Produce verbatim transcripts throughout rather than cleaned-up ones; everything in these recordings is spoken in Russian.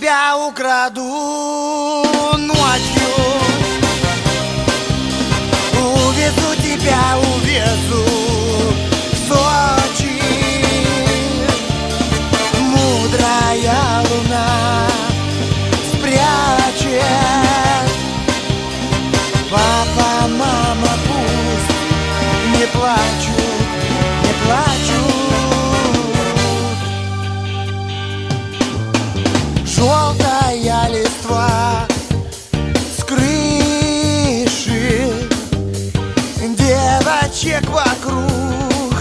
тебя украду ночью, увезу тебя, увезу в Сочи. Мудрая луна спрячет. Папа, мама, пусть не плачут, не плачут. Желтая листва с крыши, девочек вокруг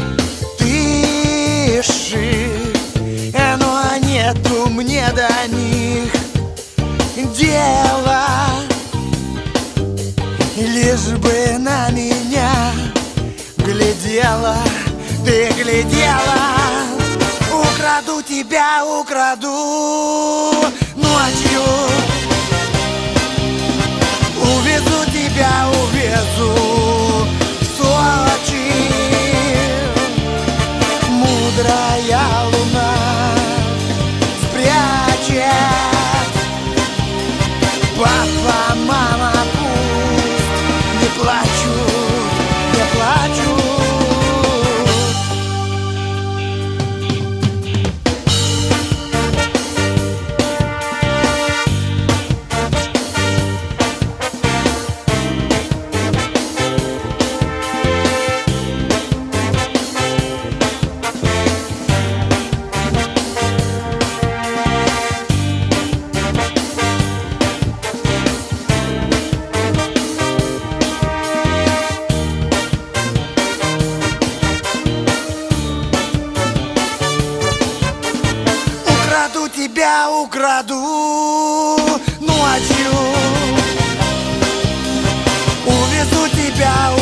тыши, но нету мне до них дела. Лишь бы на меня глядела, ты глядела. Украду тебя, украду ночью, увезу тебя, увезу в Сочи. Мудрая луна спрячет. Папа, мама, пусть не плачут, не плачут. Украду тебя, украду ночью, увезу тебя,